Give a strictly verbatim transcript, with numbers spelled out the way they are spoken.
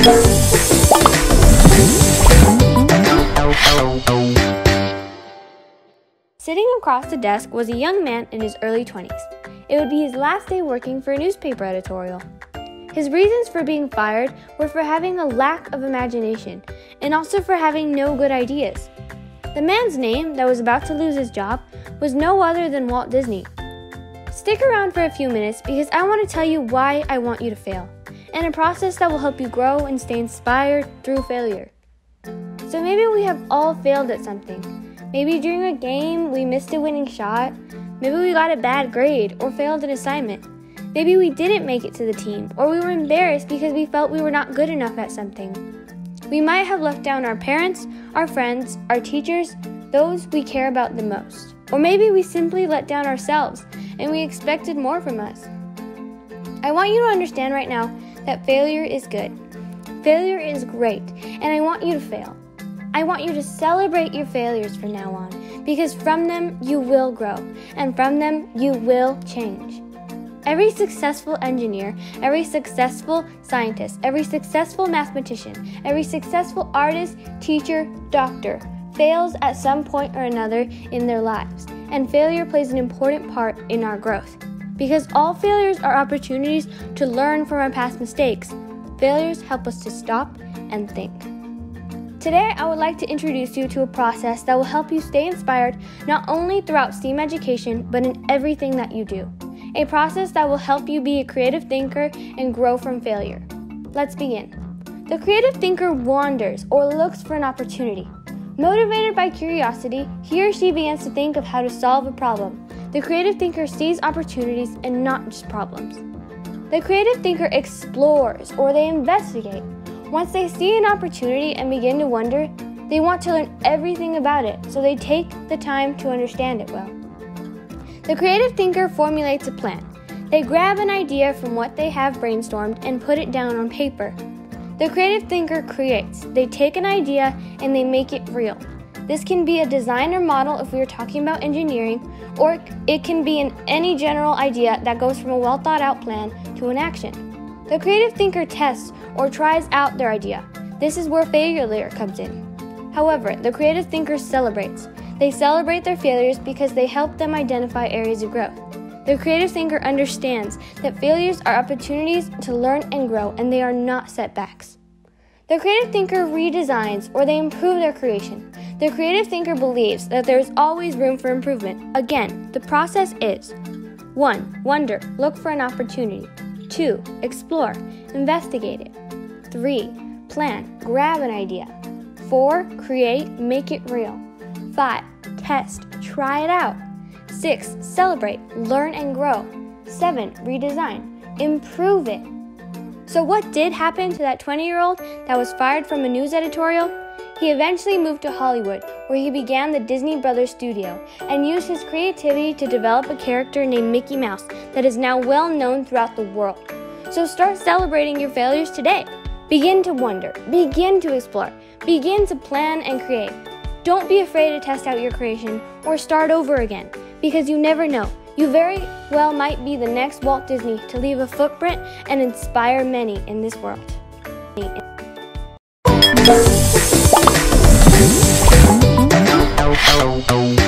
Sitting across the desk was a young man in his early twenties. It would be his last day working for a newspaper editorial. His reasons for being fired were for having a lack of imagination and also for having no good ideas. The man's name that was about to lose his job was no other than Walt Disney. Stick around for a few minutes because I want to tell you why I want you to fail, and a process that will help you grow and stay inspired through failure. So maybe we have all failed at something. Maybe during a game we missed a winning shot. Maybe we got a bad grade or failed an assignment. Maybe we didn't make it to the team, or we were embarrassed because we felt we were not good enough at something. We might have let down our parents, our friends, our teachers, those we care about the most. Or maybe we simply let down ourselves and we expected more from us. I want you to understand right now that failure is good. Failure is great, and I want you to fail. I want you to celebrate your failures from now on, because from them you will grow, and from them you will change. Every successful engineer, every successful scientist, every successful mathematician, every successful artist, teacher, doctor fails at some point or another in their lives, and failure plays an important part in our growth. Because all failures are opportunities to learn from our past mistakes, failures help us to stop and think. Today, I would like to introduce you to a process that will help you stay inspired not only throughout STEAM education, but in everything that you do. A process that will help you be a creative thinker and grow from failure. Let's begin. The creative thinker wanders or looks for an opportunity. Motivated by curiosity, he or she begins to think of how to solve a problem. The creative thinker sees opportunities and not just problems. The creative thinker explores or they investigate. Once they see an opportunity and begin to wonder, they want to learn everything about it, so they take the time to understand it well. The creative thinker formulates a plan. They grab an idea from what they have brainstormed and put it down on paper. The creative thinker creates. They take an idea and they make it real. This can be a design or model if we are talking about engineering, or it can be in any general idea that goes from a well thought out plan to an action. The creative thinker tests or tries out their idea. This is where failure comes in. However, the creative thinker celebrates. They celebrate their failures because they help them identify areas of growth. The creative thinker understands that failures are opportunities to learn and grow, and they are not setbacks. The creative thinker redesigns or they improve their creation. The creative thinker believes that there is always room for improvement. Again, the process is one. Wonder, look for an opportunity. two. Explore, investigate it. three. Plan, grab an idea. four. Create, make it real. five. Test, try it out. six. Celebrate, learn and grow. seven. Redesign, improve it. So what did happen to that twenty-year-old that was fired from a news editorial? He eventually moved to Hollywood, where he began the Disney Brothers studio and used his creativity to develop a character named Mickey Mouse that is now well known throughout the world. So start celebrating your failures today. Begin to wonder, begin to explore, begin to plan and create. Don't be afraid to test out your creation or start over again, because you never know. You very well might be the next Walt Disney to leave a footprint and inspire many in this world. Oh, oh, oh.